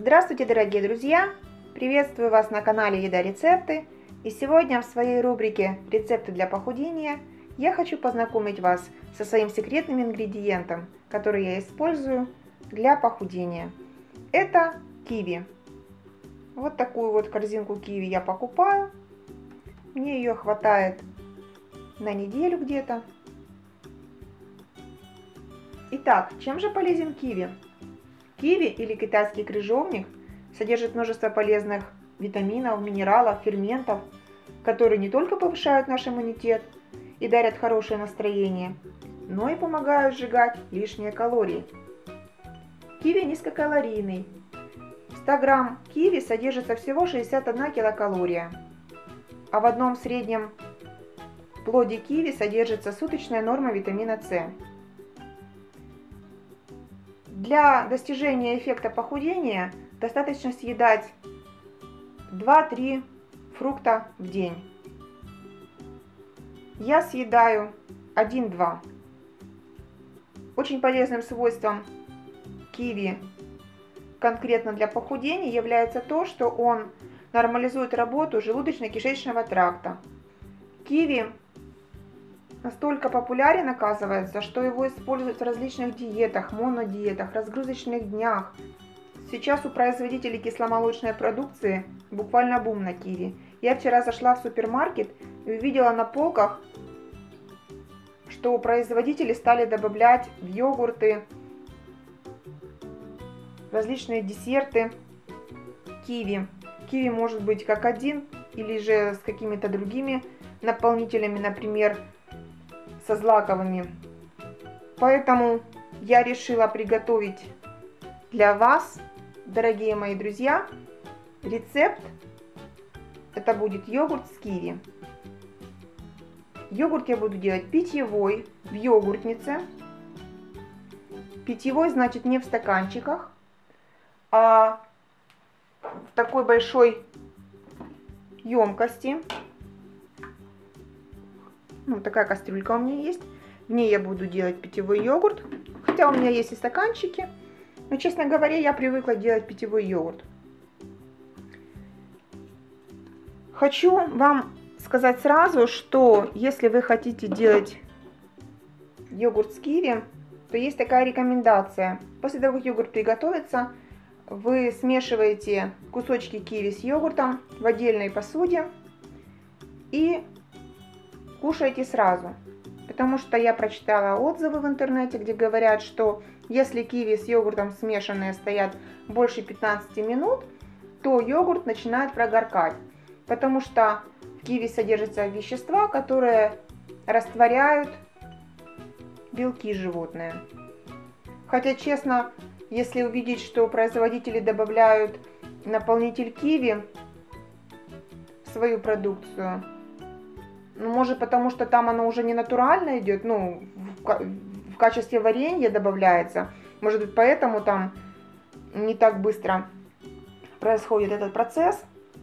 Здравствуйте, дорогие друзья! Приветствую вас на канале Еда Рецепты. И сегодня в своей рубрике «Рецепты для похудения» я хочу познакомить вас со своим секретным ингредиентом, который я использую для похудения. Это киви. Вот такую вот корзинку киви я покупаю. Мне ее хватает на неделю где-то. Итак, чем же полезен киви? Киви или китайский крыжовник содержит множество полезных витаминов, минералов, ферментов, которые не только повышают наш иммунитет и дарят хорошее настроение, но и помогают сжигать лишние калории. Киви низкокалорийный. В 100 грамм киви содержится всего 61 килокалория, а в одном среднем плоде киви содержится суточная норма витамина С. Для достижения эффекта похудения достаточно съедать 2-3 фрукта в день. Я съедаю 1-2. Очень полезным свойством киви конкретно для похудения является то, что он нормализует работу желудочно-кишечного тракта. Киви настолько популярен, оказывается, что его используют в различных диетах, монодиетах, разгрузочных днях. Сейчас у производителей кисломолочной продукции буквально бум на киви. Я вчера зашла в супермаркет и увидела на полках, что производители стали добавлять в йогурты, различные десерты киви. Киви может быть как один или же с какими-то другими наполнителями, например, со злаковыми. Поэтому я решила приготовить для вас, дорогие мои друзья, рецепт. Это будет йогурт с киви. Йогурт я буду делать питьевой, в йогуртнице. Питьевой значит не в стаканчиках, а в такой большой емкости. Такая кастрюлька у меня есть. В ней я буду делать питьевой йогурт. Хотя у меня есть и стаканчики. Но, честно говоря, я привыкла делать питьевой йогурт. Хочу вам сказать сразу, что если вы хотите делать йогурт с киви, то есть такая рекомендация. После того, как йогурт приготовится, вы смешиваете кусочки киви с йогуртом в отдельной посуде и кушайте сразу. Потому что я прочитала отзывы в интернете, где говорят, что если киви с йогуртом смешанные стоят больше 15 минут, то йогурт начинает прогоркать. Потому что в киви содержатся вещества, которые растворяют белки животные. Хотя, честно, если увидеть, что производители добавляют наполнитель киви в свою продукцию, может потому что там оно уже не натурально идет, в качестве варенья добавляется. Может быть поэтому там не так быстро происходит этот процесс.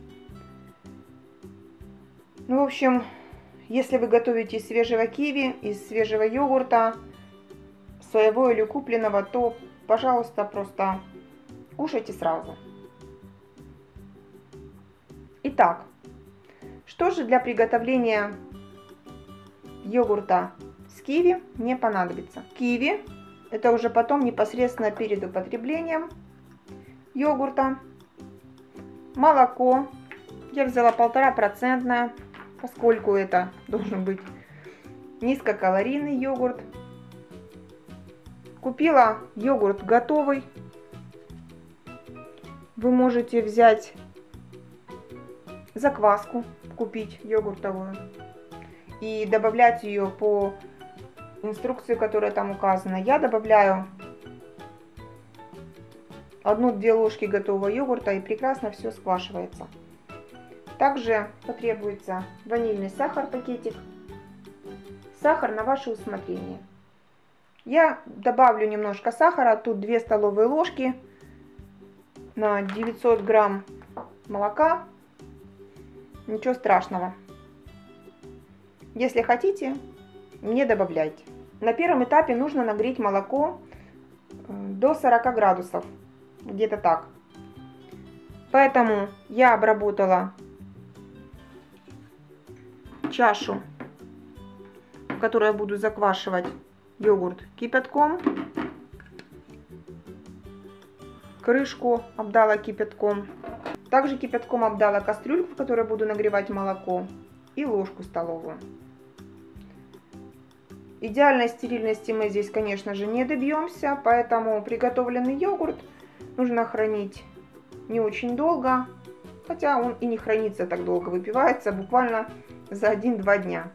В общем, если вы готовите из свежего киви, из свежего йогурта, своего или купленного, то, пожалуйста, просто кушайте сразу. Итак, что же для приготовления йогурта с киви мне понадобится? Киви, это уже потом непосредственно перед употреблением йогурта. Молоко, я взяла 1,5%, поскольку это должен быть низкокалорийный йогурт. Купила йогурт готовый. Вы можете взять закваску, купить йогуртовую и добавлять ее по инструкции, которая там указана. Я добавляю 1-2 ложки готового йогурта, и прекрасно все сквашивается. Также потребуется ванильный сахар, пакетик. Сахар на ваше усмотрение. Я добавлю немножко сахара, тут 2 столовые ложки на 900 грамм молока. Ничего страшного. Если хотите, не добавляйте. На первом этапе нужно нагреть молоко до 40 градусов, где-то так. Поэтому я обработала чашу, в которой я буду заквашивать йогурт, кипятком. Крышку обдала кипятком. Также кипятком обдала кастрюльку, в которой буду нагревать молоко, и ложку столовую. Идеальной стерильности мы здесь, конечно же, не добьемся, поэтому приготовленный йогурт нужно хранить не очень долго, хотя он и не хранится так долго, выпивается буквально за 1-2 дня.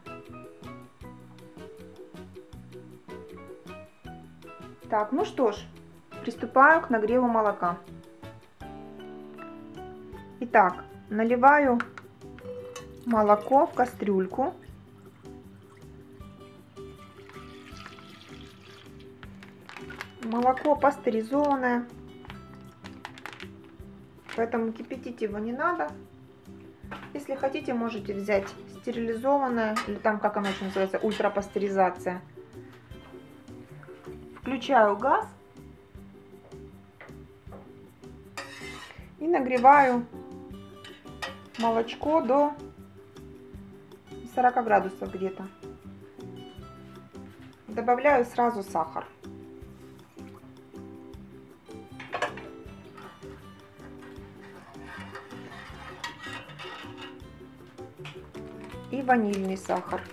Так, ну что ж, приступаю к нагреву молока. Итак, наливаю молоко в кастрюльку. Молоко пастеризованное, поэтому кипятить его не надо. Если хотите, можете взять стерилизованное, или там, как оно еще называется, ультрапастеризация. Включаю газ и нагреваю молочко до 40 градусов где-то. Добавляю сразу сахар. И ванильный сахар.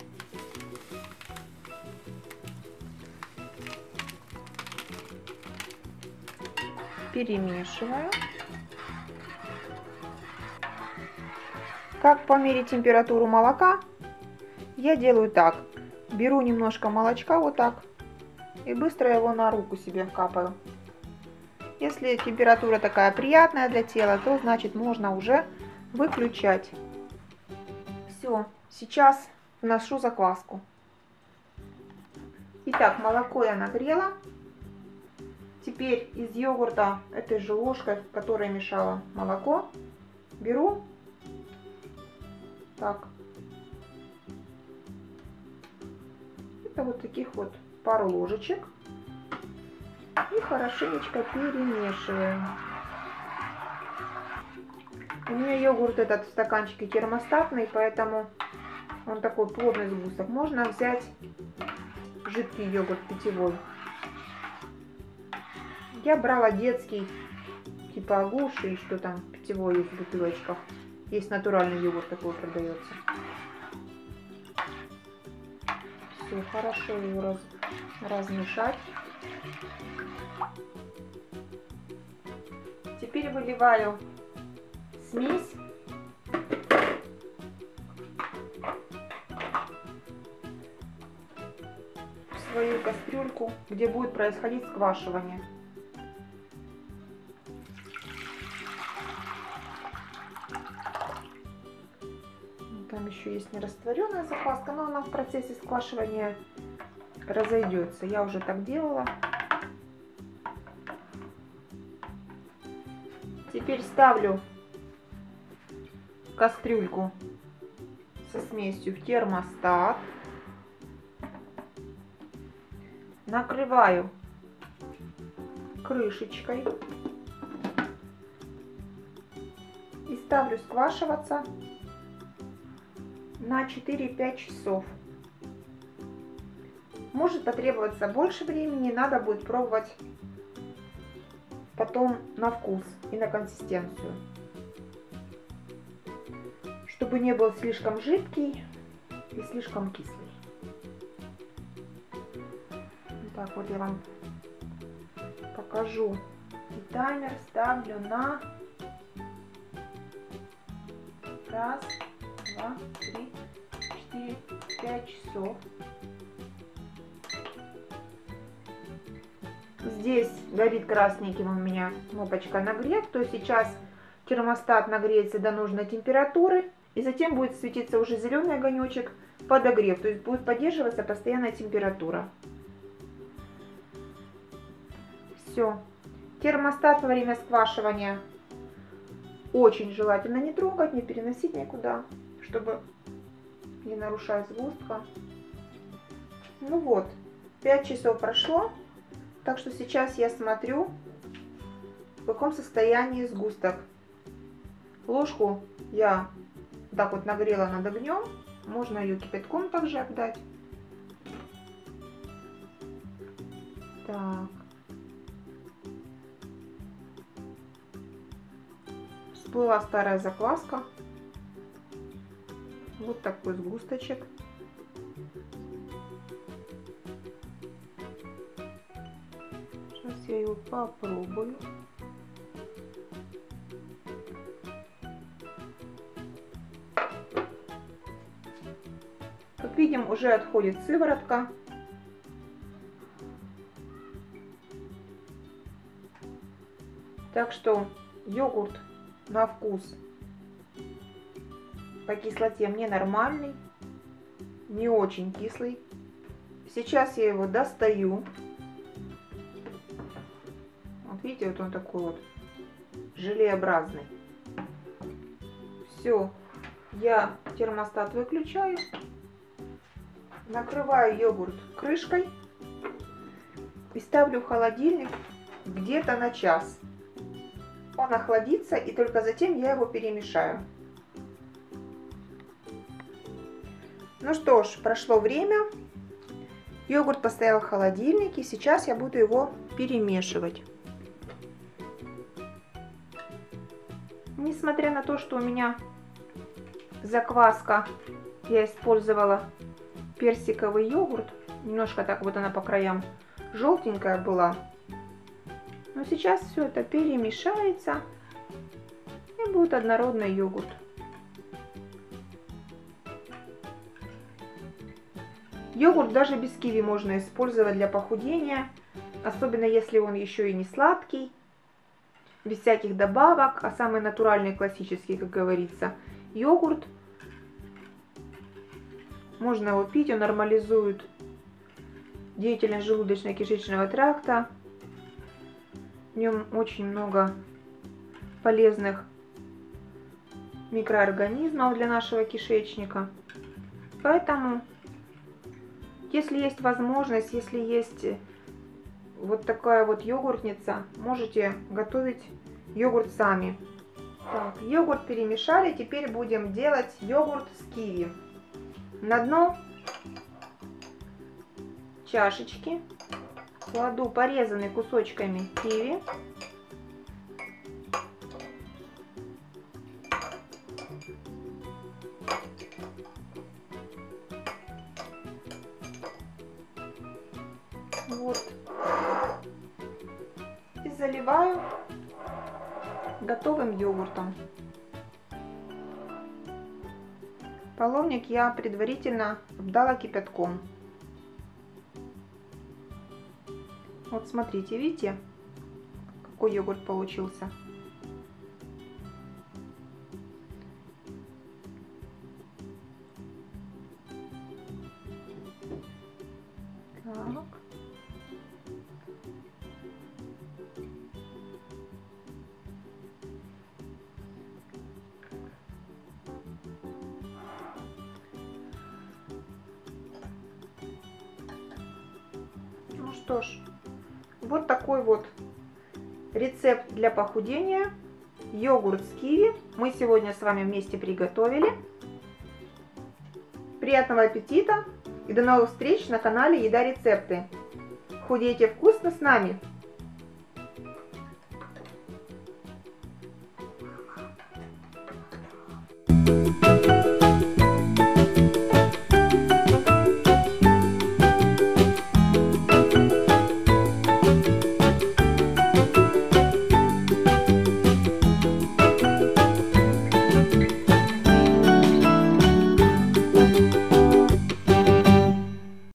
Перемешиваю. Как померить температуру молока? Я делаю так. Беру немножко молочка вот так и быстро его на руку себе капаю. Если температура такая приятная для тела, то значит можно уже выключать. Все, сейчас вношу закваску. Итак, молоко я нагрела. Теперь из йогурта этой же ложкой, в которой мешала молоко, беру так. Это вот таких вот пару ложечек. И хорошенечко перемешиваем. У меня йогурт этот в стаканчике термостатный, поэтому он такой плотный сгусток. Можно взять жидкий йогурт питьевой. Я брала детский, типа Агуши, и что там питьевой есть в бутылочках. Есть натуральный йогурт такой продается. Все, хорошо его размешать. Теперь выливаю смесь. В свою кастрюльку, где будет происходить сквашивание. Там еще есть нерастворенная закваска, но она в процессе сквашивания разойдется. Я уже так делала. Теперь ставлю кастрюльку со смесью в термостат. Накрываю крышечкой и ставлю сквашиваться на 4-5 часов. Может потребоваться больше времени, надо будет пробовать потом на вкус и на консистенцию, чтобы не был слишком жидкий и слишком кислый. Так вот я вам покажу. И таймер ставлю на 1, 2, 3, 4, 5 часов. Здесь горит красненьким у меня кнопочка нагрев, то сейчас термостат нагреется до нужной температуры, и затем будет светиться уже зеленый огонечек подогрев, то есть будет поддерживаться постоянная температура. Все. Термостат во время сквашивания очень желательно не трогать, не переносить никуда, чтобы не нарушать сгустка. Ну вот, 5 часов прошло. Так что сейчас я смотрю, в каком состоянии сгусток. Ложку я так вот нагрела над огнем. Можно ее кипятком также обдать. Так. Всплыла старая закваска. Вот такой сгусточек. Сейчас я его попробую. Как видим, уже отходит сыворотка. Так что йогурт на вкус по кислоте мне нормальный, не очень кислый. Сейчас я его достаю. Вот видите, вот он такой вот желеобразный. Все, я термостат выключаю, накрываю йогурт крышкой и ставлю в холодильник где-то на час. Он охладится, и только затем я его перемешаю. Ну что ж, прошло время. Йогурт постоял в холодильнике. Сейчас я буду его перемешивать. Несмотря на то, что у меня закваска, я использовала персиковый йогурт. Немножко так вот она по краям желтенькая была. Но сейчас все это перемешается, и будет однородный йогурт. Йогурт даже без киви можно использовать для похудения, особенно если он еще и не сладкий, без всяких добавок, а самый натуральный, классический, как говорится, йогурт. Можно его пить, он нормализует деятельность желудочно-кишечного тракта. В нем очень много полезных микроорганизмов для нашего кишечника. Поэтому, если есть возможность, если есть вот такая вот йогуртница, можете готовить йогурт сами. Так, йогурт перемешали, теперь будем делать йогурт с киви. На дно чашечки кладу порезанный кусочками киви. Вот. И заливаю готовым йогуртом. Половник я предварительно обдала кипятком. Вот смотрите, видите, какой йогурт получился. Так. Ну что ж. Вот такой вот рецепт для похудения. Йогурт с киви мы сегодня с вами вместе приготовили. Приятного аппетита и до новых встреч на канале Еда Рецепты. Худейте вкусно с нами!